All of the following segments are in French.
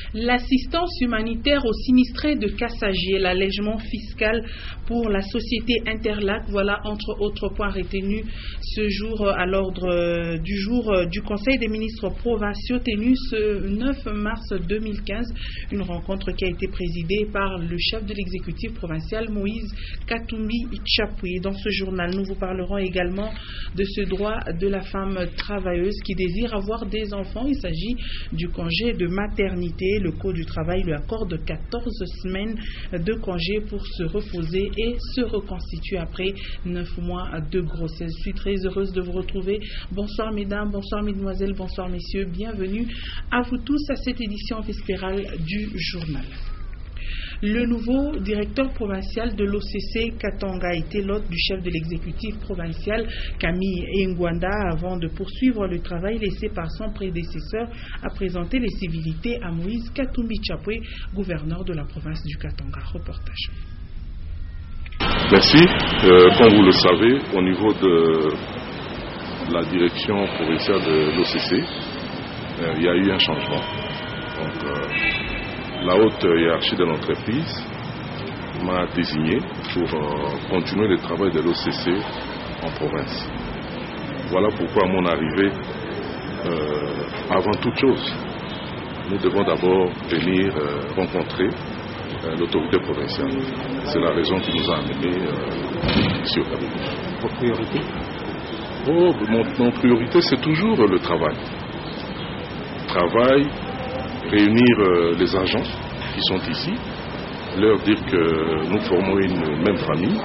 L'assistance humanitaire aux sinistrés de Kassaji et l'allègement fiscal pour la société Interlac, voilà entre autres points retenus ce jour à l'ordre du jour du Conseil des ministres provinciaux tenu ce 9 mars 2015. Une rencontre qui a été présidée par le chef de l'exécutif provincial Moïse Katumbi Tchapoué. Dans ce journal, nous vous parlerons également de ce droit de la femme travailleuse qui désire avoir des enfants. Il s'agit du congé de maternité. Le Code du travail lui accorde 14 semaines de congé pour se reposer et se reconstituer après 9 mois de grossesse. Je suis très heureuse de vous retrouver. Bonsoir mesdames, bonsoir mesdemoiselles, bonsoir messieurs. Bienvenue à vous tous à cette édition vespérale du journal. Le nouveau directeur provincial de l'OCC Katanga a été l'hôte du chef de l'exécutif provincial Camille Ngwanda avant de poursuivre le travail laissé par son prédécesseur à présenter les civilités à Moïse Katumbi Tchapoué, gouverneur de la province du Katanga. Reportage. Merci. Comme vous le savez, au niveau de la direction provinciale de l'OCC, il y a eu un changement. Donc, la haute hiérarchie de l'entreprise m'a désigné pour continuer le travail de l'OCC en province. Voilà pourquoi à mon arrivée, avant toute chose, nous devons d'abord venir rencontrer l'autorité provinciale. C'est la raison qui nous a amenés ici au cabinet. Vos priorités? Mon priorité, c'est toujours le travail. Travail, réunir les agents qui sont ici, leur dire que nous formons une même famille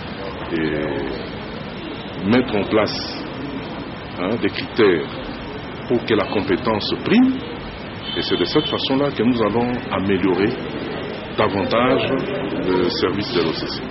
et mettre en place des critères pour que la compétence prime. Et c'est de cette façon-là que nous allons améliorer davantage le service de l'OCC.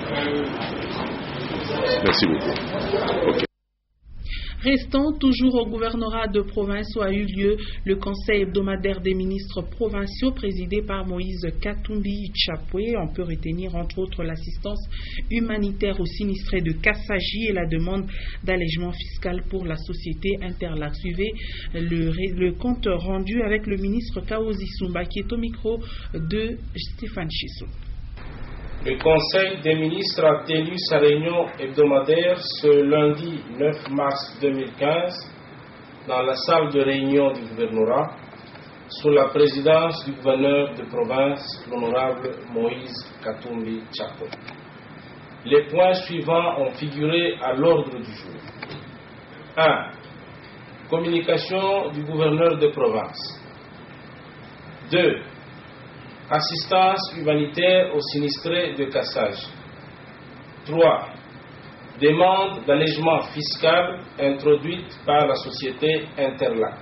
Merci beaucoup. Okay. Restons toujours au gouvernorat de province où a eu lieu le conseil hebdomadaire des ministres provinciaux présidé par Moïse Katumbi Tchapoué. On peut retenir entre autres l'assistance humanitaire aux sinistrés de Kassaji et la demande d'allègement fiscal pour la société Interlac. Suivez le compte rendu avec le ministre Kaozi Sumba qui est au micro de Stéphane Chissou. Le Conseil des ministres a tenu sa réunion hebdomadaire ce lundi 9 mars 2015 dans la salle de réunion du gouvernorat sous la présidence du gouverneur de province, l'honorable Moïse Katumbi Tchapoué. Les points suivants ont figuré à l'ordre du jour. 1. Communication du gouverneur de province. 2. Assistance humanitaire aux sinistrés de Kassaji. 3. Demande d'allègement fiscal introduite par la société Interlac.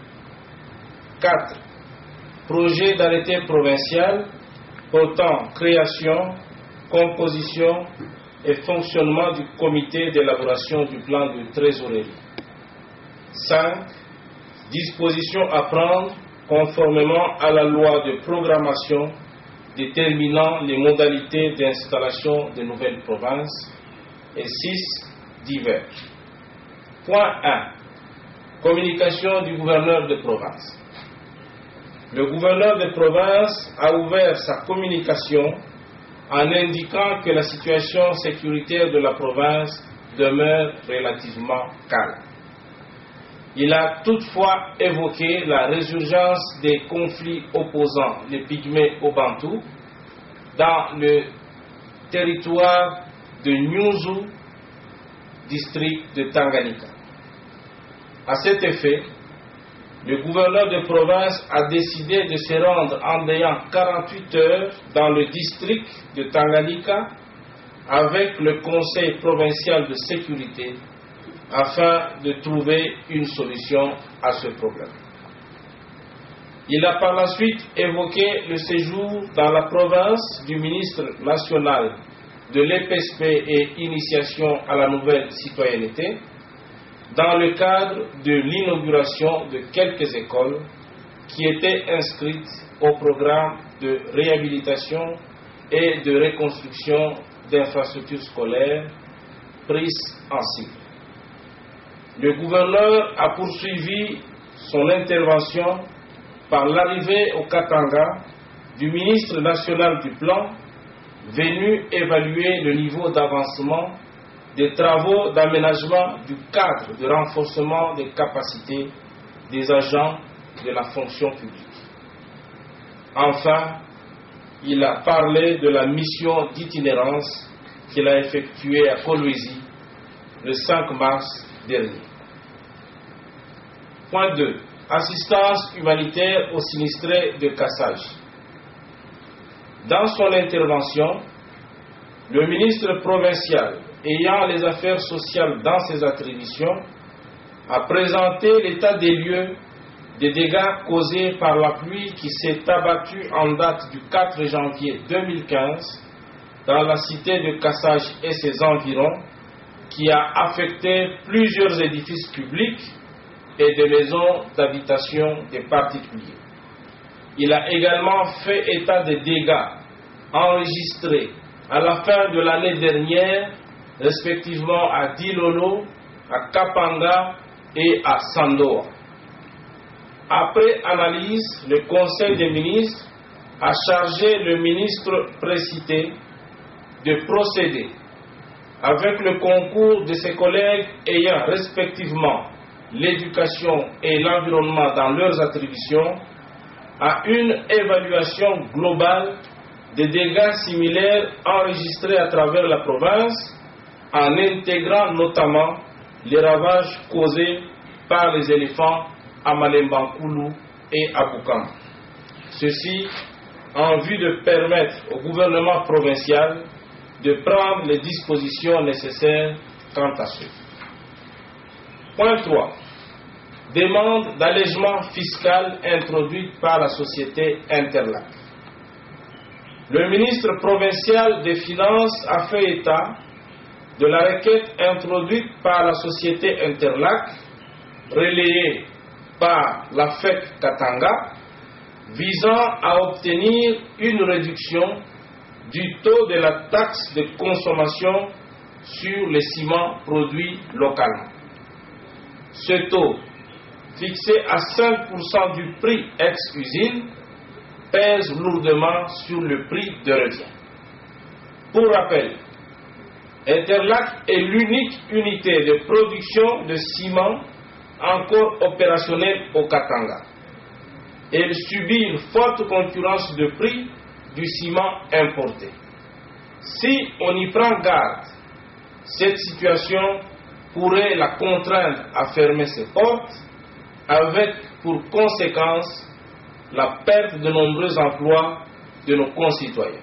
4. Projet d'arrêté provincial portant création, composition et fonctionnement du comité d'élaboration du plan de trésorerie. 5. Dispositions à prendre conformément à la loi de programmation déterminant les modalités d'installation de nouvelles provinces. Et 6. Divers. Point 1. Communication du gouverneur de province. Le gouverneur de province a ouvert sa communication en indiquant que la situation sécuritaire de la province demeure relativement calme. Il a toutefois évoqué la résurgence des conflits opposant les Pygmées aux Bantous dans le territoire de Nyuzu, district de Tanganyika. À cet effet, le gouverneur de province a décidé de se rendre en ayant 48 heures dans le district de Tanganyika avec le Conseil provincial de sécurité afin de trouver une solution à ce problème. Il a par la suite évoqué le séjour dans la province du ministre national de l'EPSP et initiation à la nouvelle citoyenneté dans le cadre de l'inauguration de quelques écoles qui étaient inscrites au programme de réhabilitation et de reconstruction d'infrastructures scolaires prises en cible. Le gouverneur a poursuivi son intervention par l'arrivée au Katanga du ministre national du Plan, venu évaluer le niveau d'avancement des travaux d'aménagement du cadre de renforcement des capacités des agents de la fonction publique. Enfin, il a parlé de la mission d'itinérance qu'il a effectuée à Kolwezi le 5 mars dernier. Point 2. Assistance humanitaire aux sinistrés de Kassaj. Dans son intervention, le ministre provincial ayant les affaires sociales dans ses attributions a présenté l'état des lieux des dégâts causés par la pluie qui s'est abattue en date du 4 janvier 2015 dans la cité de Kassaj et ses environs, qui a affecté plusieurs édifices publics et des maisons d'habitation des particuliers. Il a également fait état des dégâts enregistrés à la fin de l'année dernière, respectivement à Dilolo, à Kapanga et à Sandoa. Après analyse, le Conseil des ministres a chargé le ministre précité de procéder, avec le concours de ses collègues ayant respectivement l'éducation et l'environnement dans leurs attributions, à une évaluation globale des dégâts similaires enregistrés à travers la province, en intégrant notamment les ravages causés par les éléphants à Malembankulu et à Bukama. Ceci en vue de permettre au gouvernement provincial de prendre les dispositions nécessaires quant à ce. Point 3. Demande d'allègement fiscal introduite par la société Interlac. Le ministre provincial des Finances a fait état de la requête introduite par la société Interlac, relayée par la FEC Katanga, visant à obtenir une réduction du taux de la taxe de consommation sur les ciments produits localement. Ce taux, fixé à 5% du prix ex-usine, pèse lourdement sur le prix de revient. Pour rappel, Interlac est l'unique unité de production de ciment encore opérationnelle au Katanga. Elle subit une forte concurrence de prix du ciment importé. Si on y prend garde, cette situation pourrait la contraindre à fermer ses portes, avec pour conséquence la perte de nombreux emplois de nos concitoyens.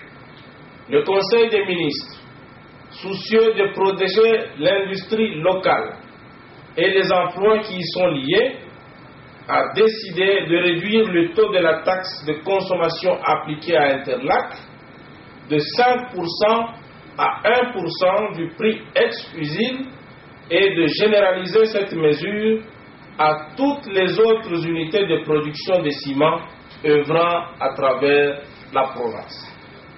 Le Conseil des ministres, soucieux de protéger l'industrie locale et les emplois qui y sont liés, a décidé de réduire le taux de la taxe de consommation appliquée à Interlac de 5% à 1% du prix ex-usine et de généraliser cette mesure à toutes les autres unités de production de ciment œuvrant à travers la province.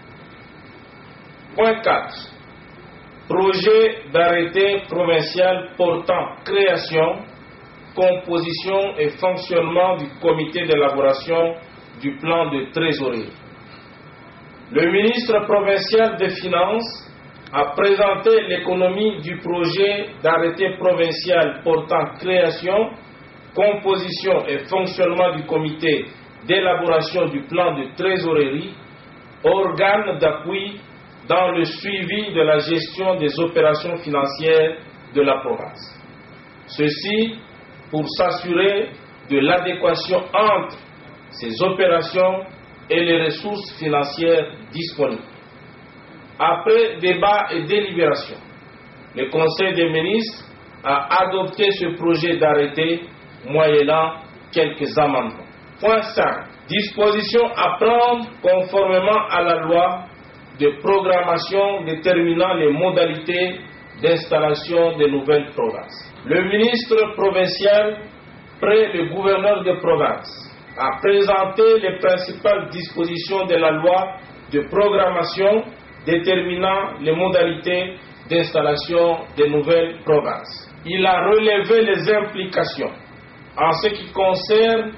Point 4. Projet d'arrêté provincial portant création, composition et fonctionnement du comité d'élaboration du plan de trésorerie. Le ministre provincial des Finances a présenté l'économie du projet d'arrêté provincial portant création, composition et fonctionnement du comité d'élaboration du plan de trésorerie, organe d'appui dans le suivi de la gestion des opérations financières de la province. Ceci pour s'assurer de l'adéquation entre ces opérations et les ressources financières disponibles. Après débat et délibération, le Conseil des ministres a adopté ce projet d'arrêté moyennant quelques amendements. Point 5. Disposition à prendre conformément à la loi de programmation déterminant les modalités d'installation des nouvelles provinces. Le ministre provincial, près le gouverneur de province, a présenté les principales dispositions de la loi de programmation déterminant les modalités d'installation des nouvelles provinces. Il a relevé les implications en ce qui concerne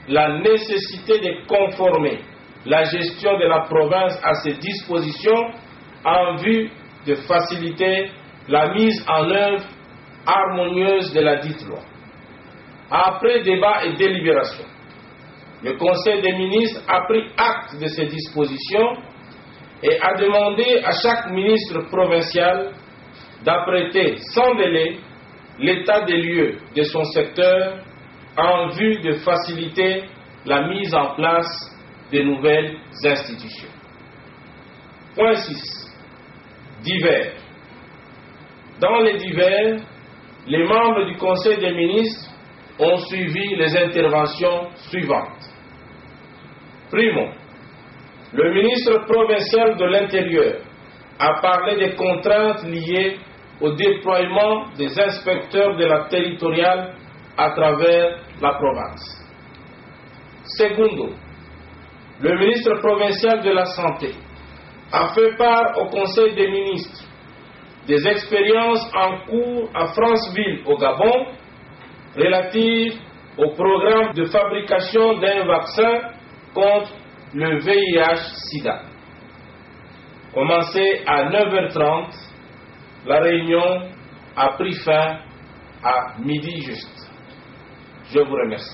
la nécessité de conformer la gestion de la province à ces dispositions en vue de faciliter la mise en œuvre harmonieuse de la dite loi. Après débat et délibération, le Conseil des ministres a pris acte de ces dispositions et a demandé à chaque ministre provincial d'apprêter sans délai l'état des lieux de son secteur en vue de faciliter la mise en place de nouvelles institutions. Point 6. Divers. Dans les divers, les membres du Conseil des ministres ont suivi les interventions suivantes. Primo, le ministre provincial de l'Intérieur a parlé des contraintes liées au déploiement des inspecteurs de la territoriale à travers la province. Secondo, le ministre provincial de la Santé a fait part au Conseil des ministres des expériences en cours à Franceville au Gabon relatives au programme de fabrication d'un vaccin contre le VIH-Sida. Commencé à 9h30, la réunion a pris fin à midi juste. Je vous remercie.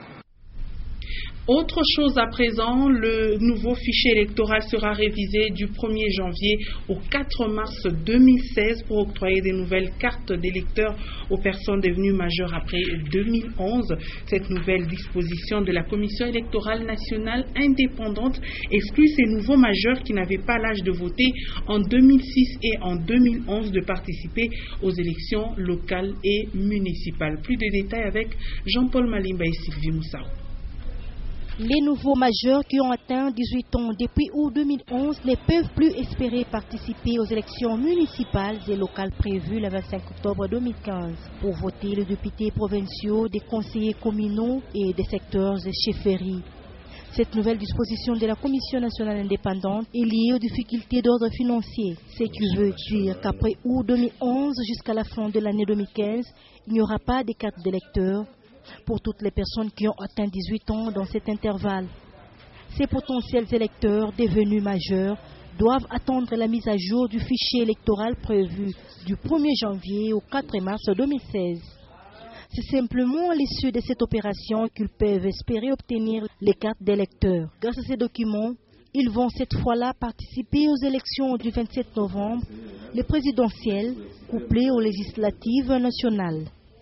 Autre chose à présent, le nouveau fichier électoral sera révisé du 1er janvier au 4 mars 2016 pour octroyer des nouvelles cartes d'électeurs aux personnes devenues majeures après 2011. Cette nouvelle disposition de la Commission électorale nationale indépendante exclut ces nouveaux majeurs qui n'avaient pas l'âge de voter en 2006 et en 2011 de participer aux élections locales et municipales. Plus de détails avec Jean-Paul Malimba et Sylvie Moussao. Les nouveaux majeurs qui ont atteint 18 ans depuis août 2011 ne peuvent plus espérer participer aux élections municipales et locales prévues le 25 octobre 2015 pour voter les députés provinciaux, des conseillers communaux et des secteurs et chefferies. Cette nouvelle disposition de la Commission nationale indépendante est liée aux difficultés d'ordre financier, ce qui veut dire qu'après août 2011 jusqu'à la fin de l'année 2015, il n'y aura pas de carte d'électeur pour toutes les personnes qui ont atteint 18 ans dans cet intervalle. Ces potentiels électeurs devenus majeurs doivent attendre la mise à jour du fichier électoral prévu du 1er janvier au 4 mars 2016. C'est simplement à l'issue de cette opération qu'ils peuvent espérer obtenir les cartes d'électeurs. Grâce à ces documents, ils vont cette fois-là participer aux élections du 27 novembre, les présidentielles, couplées aux législatives nationales.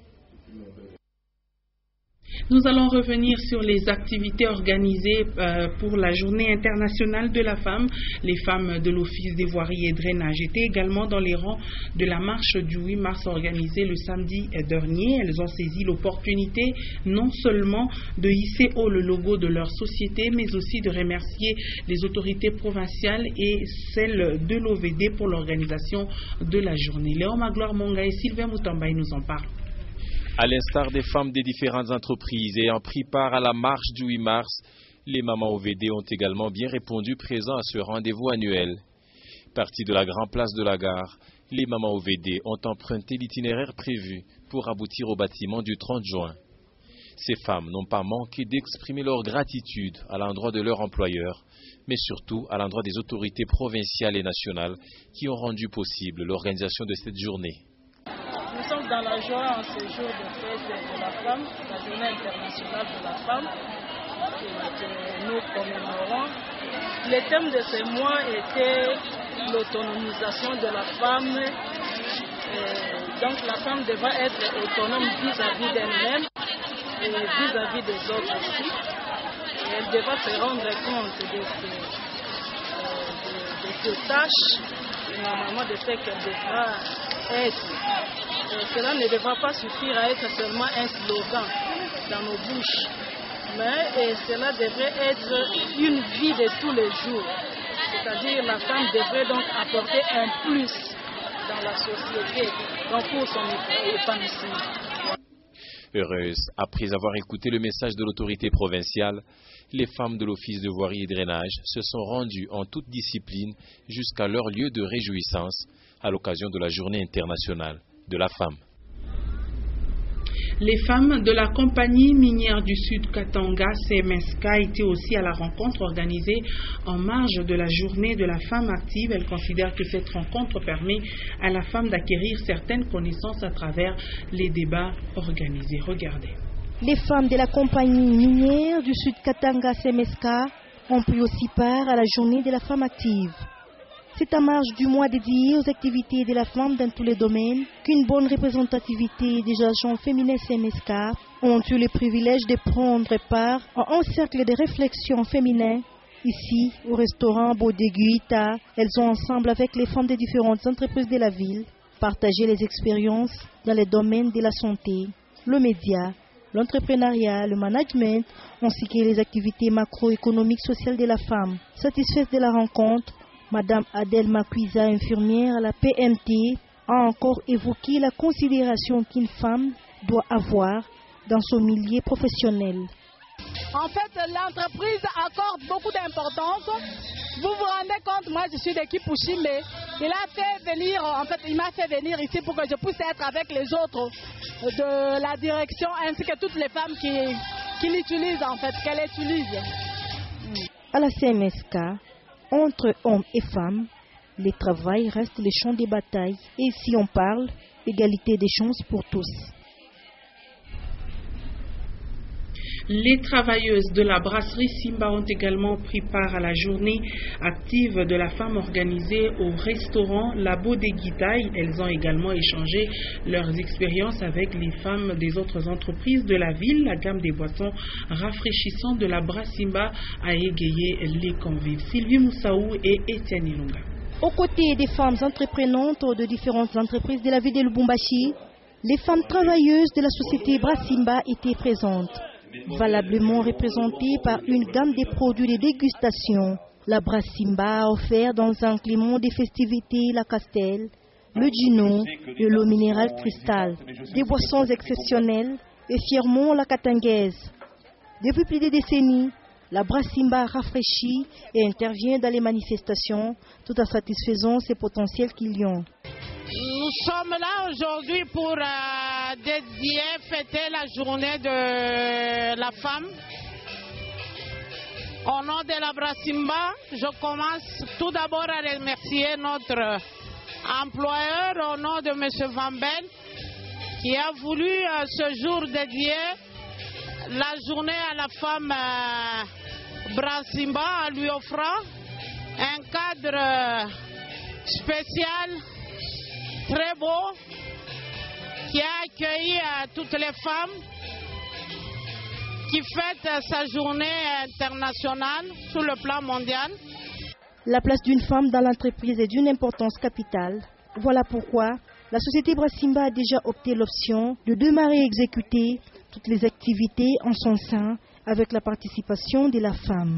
Nous allons revenir sur les activités organisées pour la Journée internationale de la femme. Les femmes de l'Office des voiries et drainage étaient également dans les rangs de la marche du 8 mars organisée le samedi dernier. Elles ont saisi l'opportunité non seulement de hisser haut le logo de leur société, mais aussi de remercier les autorités provinciales et celles de l'OVD pour l'organisation de la journée. Léon Magloire Monga et Sylvain Moutambaye nous en parlent. À l'instar des femmes des différentes entreprises ayant pris part à la marche du 8 mars, les mamans OVD ont également bien répondu présents à ce rendez-vous annuel. Partis de la grande place de la gare, les mamans OVD ont emprunté l'itinéraire prévu pour aboutir au bâtiment du 30 juin. Ces femmes n'ont pas manqué d'exprimer leur gratitude à l'endroit de leur employeur, mais surtout à l'endroit des autorités provinciales et nationales qui ont rendu possible l'organisation de cette journée. Nous sommes dans la joie en ce jour de fête de la femme, la journée internationale de la femme, que nous commémorons. Le thème de ce mois était l'autonomisation de la femme. Donc la femme devra être autonome vis-à-vis d'elle-même et vis-à-vis des autres aussi. Et elle devra se rendre compte de ses tâches et normalement de ce qu'elle devra être. Cela ne devra pas suffire à être seulement un slogan dans nos bouches, mais cela devrait être une vie de tous les jours. C'est-à-dire la femme devrait donc apporter un plus dans la société, donc pour son épanouissement. Heureuse, après avoir écouté le message de l'autorité provinciale, les femmes de l'Office de voirie et drainage se sont rendues en toute discipline jusqu'à leur lieu de réjouissance à l'occasion de la Journée internationale de la femme. Les femmes de la compagnie minière du Sud Katanga, CMSK, étaient aussi à la rencontre organisée en marge de la journée de la femme active. Elles considèrent que cette rencontre permet à la femme d'acquérir certaines connaissances à travers les débats organisés. Regardez. Les femmes de la compagnie minière du Sud Katanga, CMSK, ont pris aussi part à la journée de la femme active. C'est en marge du mois dédié aux activités de la femme dans tous les domaines qu'une bonne représentativité des agents féminins CMSK ont eu le privilège de prendre part à un cercle de réflexion féminin. Ici, au restaurant Bodeguita, elles ont ensemble avec les femmes des différentes entreprises de la ville partagé les expériences dans les domaines de la santé, le média, l'entrepreneuriat, le management, ainsi que les activités macroéconomiques sociales de la femme. Satisfaite de la rencontre, Madame Adèle Makuiza, infirmière à la PMT, a encore évoqué la considération qu'une femme doit avoir dans son milieu professionnel. En fait, l'entreprise accorde beaucoup d'importance. Vous vous rendez compte, moi je suis d'équipe Pushimbe. Il m'a fait venir ici pour que je puisse être avec les autres de la direction ainsi que toutes les femmes qui l'utilisent en fait, qu'elle utilise. À la CMSK, entre hommes et femmes, le travail reste le champ de bataille. Et si on parle, égalité des chances pour tous. Les travailleuses de la brasserie Simba ont également pris part à la journée active de la femme organisée au restaurant La Bodeguita. Elles ont également échangé leurs expériences avec les femmes des autres entreprises de la ville. La gamme des boissons rafraîchissantes de la brasserie Simba a égayé les convives. Sylvie Moussaou et Étienne Ilunga. Aux côtés des femmes entreprenantes de différentes entreprises de la ville de Lubumbashi, les femmes travailleuses de la société Brassimba étaient présentes. Valablement représentée par une gamme de produits de dégustation, la Brassimba a offert dans un climat de festivités la Castel, le Gino et l'eau minérale Cristal, des boissons exceptionnelles et fièrement la Katangaise. Depuis plus de décennies, la Brassimba rafraîchit et intervient dans les manifestations tout en satisfaisant ses potentiels clients. Nous sommes là aujourd'hui pour fêter la journée de la femme. Au nom de la Brassimba, je commence tout d'abord à remercier notre employeur au nom de M. Van Ben qui a voulu ce jour dédier la journée à la femme Brassimba en lui offrant un cadre spécial très beau qui a accueilli toutes les femmes qui fêtent sa journée internationale sur le plan mondial. La place d'une femme dans l'entreprise est d'une importance capitale. Voilà pourquoi la société Brassimba a déjà opté l'option de démarrer et exécuter toutes les activités en son sein avec la participation de la femme.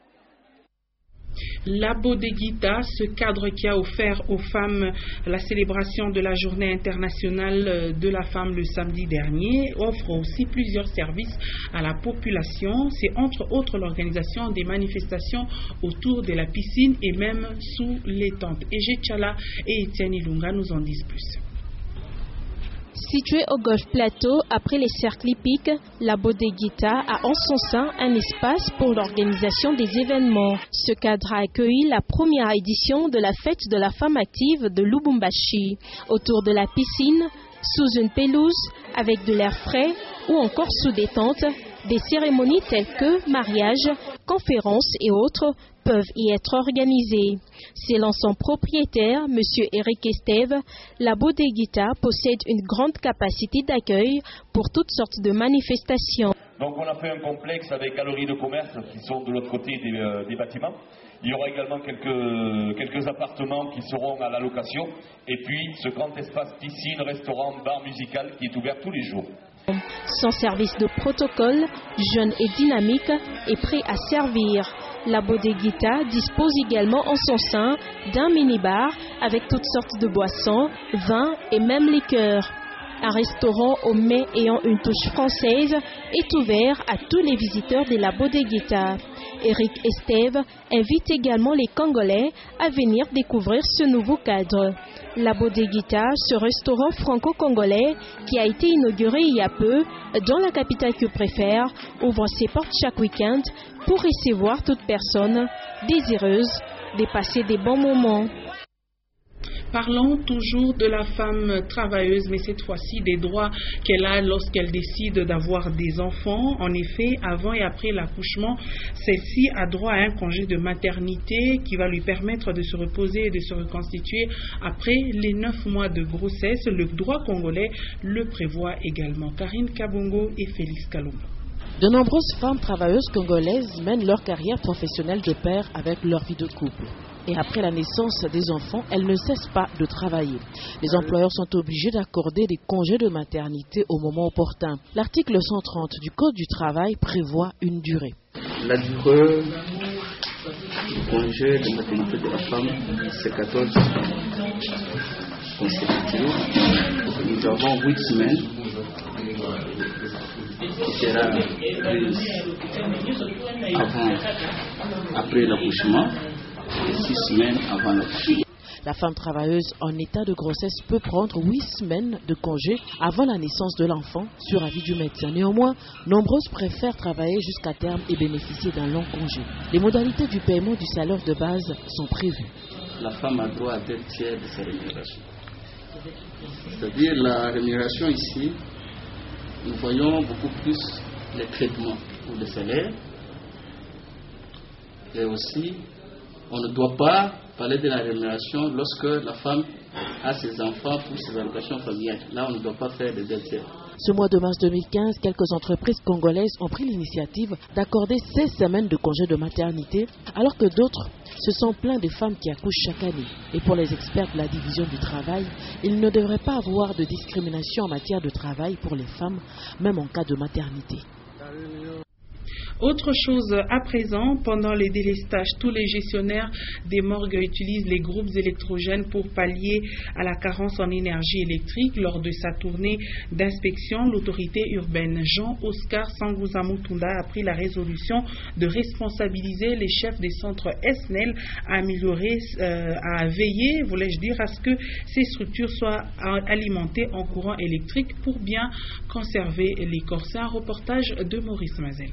La Bodeguita, ce cadre qui a offert aux femmes la célébration de la journée internationale de la femme le samedi dernier, offre aussi plusieurs services à la population. C'est entre autres l'organisation des manifestations autour de la piscine et même sous les tentes. Ege Tchala et Étienne Ilunga nous en disent plus. Située au Golfe Plateau, après les cercles hippiques, la Bodeguita a en son sein un espace pour l'organisation des événements. Ce cadre a accueilli la première édition de la fête de la femme active de Lubumbashi. Autour de la piscine, sous une pelouse, avec de l'air frais ou encore sous des tentes, des cérémonies telles que mariage, conférences et autres peuvent y être organisées. Selon son propriétaire, M. Eric Esteve, la Bodeguita possède une grande capacité d'accueil pour toutes sortes de manifestations. Donc on a fait un complexe avec galeries de commerce qui sont de l'autre côté des bâtiments. Il y aura également quelques appartements qui seront à la location. Et puis ce grand espace piscine, restaurant, bar musical qui est ouvert tous les jours. Son service de protocole, jeune et dynamique, est prêt à servir. La Bodeguita dispose également en son sein d'un mini-bar avec toutes sortes de boissons, vins et même liqueurs. Un restaurant au mets ayant une touche française est ouvert à tous les visiteurs de la Bodeguita. Eric Estève invite également les Congolais à venir découvrir ce nouveau cadre. La Bodeguita, ce restaurant franco-congolais qui a été inauguré il y a peu dans la capitale que préfère, ouvre ses portes chaque week-end pour recevoir toute personne désireuse de passer des bons moments. Parlons toujours de la femme travailleuse, mais cette fois-ci des droits qu'elle a lorsqu'elle décide d'avoir des enfants. En effet, avant et après l'accouchement, celle-ci a droit à un congé de maternité qui va lui permettre de se reposer et de se reconstituer après les 9 mois de grossesse. Le droit congolais le prévoit également. Karine Kabongo et Félix Kalumba. De nombreuses femmes travailleuses congolaises mènent leur carrière professionnelle de pair avec leur vie de couple. Et après la naissance des enfants, elles ne cessent pas de travailler. Les employeurs sont obligés d'accorder des congés de maternité au moment opportun. L'article 130 du Code du travail prévoit une durée. La durée du congé de maternité de la femme, c'est 14 semaines consécutives. Nous avons 8 semaines qui sera prise après l'accouchement. Et 6 semaines avant l'accouchement. La femme travailleuse en état de grossesse peut prendre 8 semaines de congé avant la naissance de l'enfant sur avis du médecin. Néanmoins, nombreuses préfèrent travailler jusqu'à terme et bénéficier d'un long congé. Les modalités du paiement du salaire de base sont prévues. La femme a droit à 2 tiers de sa rémunération. C'est-à-dire la rémunération ici, nous voyons beaucoup plus les traitements ou le salaire. Et aussi, on ne doit pas parler de la rémunération lorsque la femme a ses enfants pour ses allocations familiales. Là, on ne doit pas faire de 2 tiers. Ce mois de mars 2015, quelques entreprises congolaises ont pris l'initiative d'accorder 16 semaines de congé de maternité, alors que d'autres se sont plaints des femmes qui accouchent chaque année. Et pour les experts de la division du travail, il ne devrait pas avoir de discrimination en matière de travail pour les femmes, même en cas de maternité. Autre chose à présent, pendant les délestages, tous les gestionnaires des morgues utilisent les groupes électrogènes pour pallier à la carence en énergie électrique. Lors de sa tournée d'inspection, l'autorité urbaine Jean-Oscar Sangouza Mutunda a pris la résolution de responsabiliser les chefs des centres SNEL à améliorer, à veiller, voulais-je dire, à ce que ces structures soient alimentées en courant électrique pour bien conserver les corps. C'est un reportage de Maurice Mazel.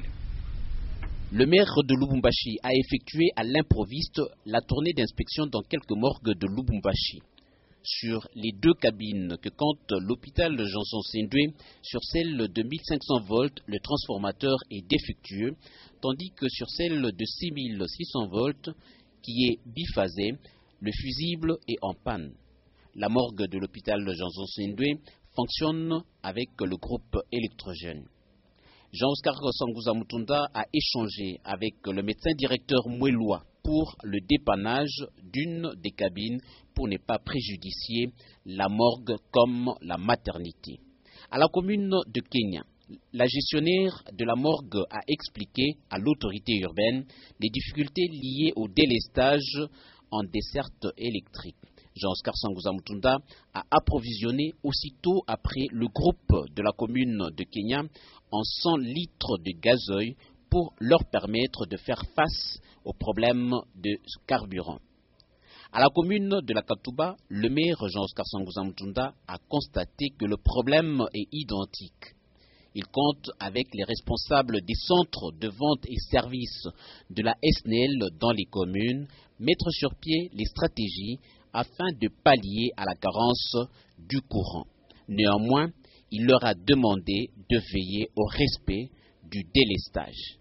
Le maire de Lubumbashi a effectué à l'improviste la tournée d'inspection dans quelques morgues de Lubumbashi. Sur les 2 cabines que compte l'hôpital Janson Sendwe, sur celle de 1500 volts, le transformateur est défectueux, tandis que sur celle de 6600 volts, qui est biphasée, le fusible est en panne. La morgue de l'hôpital Janson Sendwe fonctionne avec le groupe électrogène. Jean-Oscar Sangouza Mutunda a échangé avec le médecin directeur Moueloua pour le dépannage d'une des cabines pour ne pas préjudicier la morgue comme la maternité. À la commune de Kenya, la gestionnaire de la morgue a expliqué à l'autorité urbaine les difficultés liées au délestage en desserte électrique. Jean-Oscar Sangouza Mutunda a approvisionné aussitôt après le groupe de la commune de Kenya en 100 litres de gazoil pour leur permettre de faire face aux problèmes de carburant. À la commune de la Katouba, le maire Jean-Oscar Sangouza Mutunda a constaté que le problème est identique. Il compte avec les responsables des centres de vente et services de la SNEL dans les communes, mettre sur pied les stratégies afin de pallier à la carence du courant. Néanmoins, il leur a demandé de veiller au respect du délestage.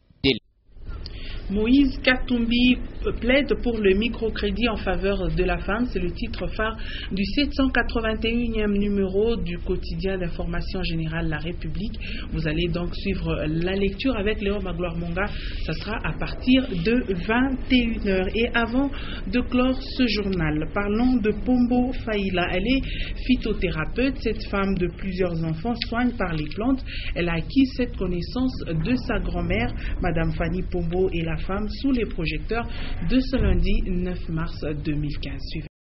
Moïse Katumbi plaide pour le microcrédit en faveur de la femme. C'est le titre phare du 781e numéro du quotidien d'information générale La République. Vous allez donc suivre la lecture avec Léon Magloire Monga. Ça sera à partir de 21h. Et avant de clore ce journal, parlons de Pombo Faïla. Elle est phytothérapeute. Cette femme de plusieurs enfants soigne par les plantes. Elle a acquis cette connaissance de sa grand-mère, Madame Fanny Pombo, et la femme sous les projecteurs de ce lundi 9 mars 2015. Suivez.